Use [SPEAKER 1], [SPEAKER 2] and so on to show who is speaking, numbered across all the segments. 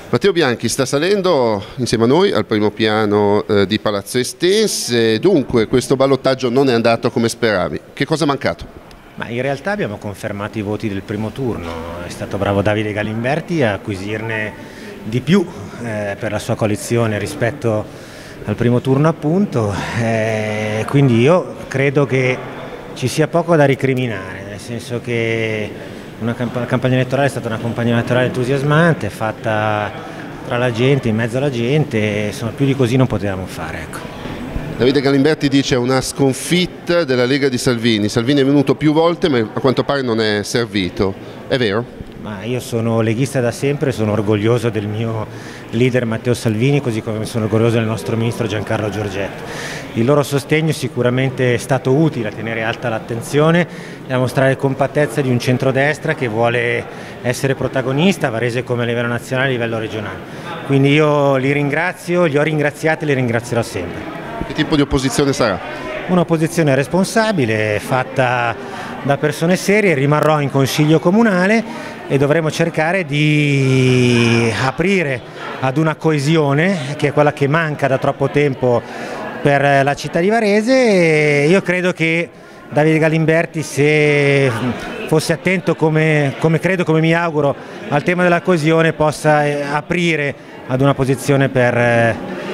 [SPEAKER 1] Matteo Bianchi sta salendo insieme a noi al primo piano di Palazzo Estense, dunque questo ballottaggio non è andato come speravi. Che cosa è mancato?
[SPEAKER 2] Ma in realtà abbiamo confermato i voti del primo turno, è stato bravo Davide Galimberti a acquisirne di più per la sua coalizione rispetto al primo turno appunto, quindi io credo che ci sia poco da ricriminare, nel senso che la campagna elettorale è stata una campagna elettorale entusiasmante, fatta tra la gente, in mezzo alla gente, insomma più di così non potevamo fare. Ecco.
[SPEAKER 1] Davide Galimberti dice una sconfitta della Lega di Salvini. Salvini è venuto più volte ma a quanto pare non è servito, è vero?
[SPEAKER 2] Ma io sono leghista da sempre, sono orgoglioso del mio leader Matteo Salvini, così come sono orgoglioso del nostro ministro Giancarlo Giorgetti. Il loro sostegno sicuramente è stato utile a tenere alta l'attenzione e a mostrare compattezza di un centrodestra che vuole essere protagonista a Varese come a livello nazionale e a livello regionale. Quindi io li ringrazio, li ho ringraziati e li ringrazierò sempre.
[SPEAKER 1] Che tipo di opposizione sarà?
[SPEAKER 2] Un'opposizione responsabile, fatta da persone serie, rimarrò in consiglio comunale e dovremo cercare di aprire ad una coesione che è quella che manca da troppo tempo per la città di Varese. Io credo che Davide Galimberti, se fosse attento come credo, come mi auguro, al tema della coesione, possa aprire ad una posizione per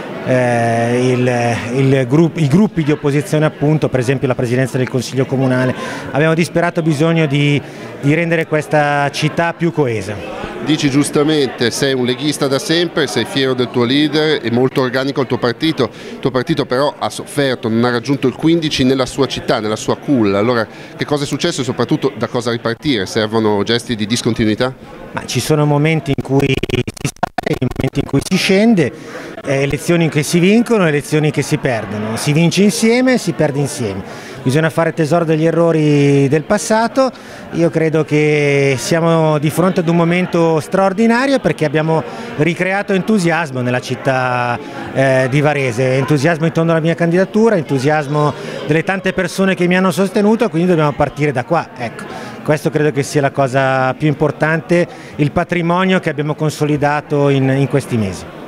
[SPEAKER 2] i gruppi di opposizione, appunto, per esempio la presidenza del Consiglio Comunale. Abbiamo disperato bisogno di rendere questa città più coesa.
[SPEAKER 1] Dici giustamente, sei un leghista da sempre, sei fiero del tuo leader, è molto organico il tuo partito però ha sofferto, non ha raggiunto il 15 nella sua città, nella sua culla. Allora che cosa è successo e soprattutto da cosa ripartire? Servono gesti di discontinuità?
[SPEAKER 2] Ma ci sono momenti in cui si sale, momenti in cui si scende, elezioni che si vincono, elezioni che si perdono, si vince insieme, si perde insieme. Bisogna fare tesoro degli errori del passato. Io credo che siamo di fronte ad un momento straordinario perché abbiamo ricreato entusiasmo nella città di Varese, entusiasmo intorno alla mia candidatura, entusiasmo delle tante persone che mi hanno sostenuto, quindi dobbiamo partire da qua. Ecco, questo credo che sia la cosa più importante, il patrimonio che abbiamo consolidato in questi mesi.